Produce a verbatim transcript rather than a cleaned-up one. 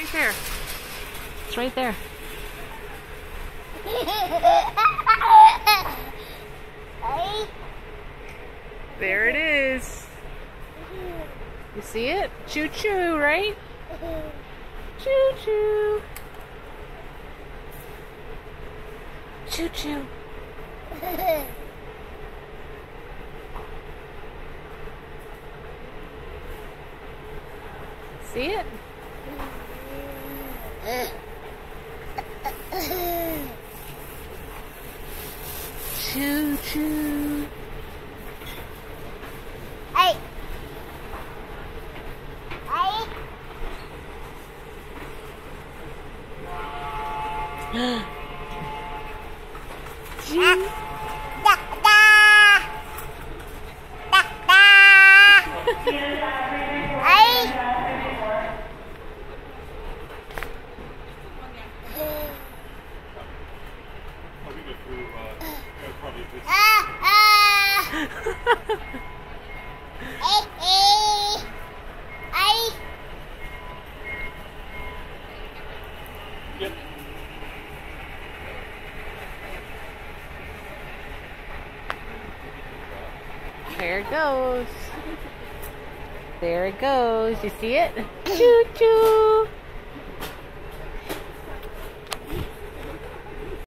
right there. It's right there. There it is. You see it? Choo-choo, right? Choo-choo. Choo-choo. See it? Choo-choo. Hey. Hey. Choo. Da da. Da da. Hey. Ah ah. Hey hey. Hey. Yep. There it goes. There it goes. You see it? Choo choo.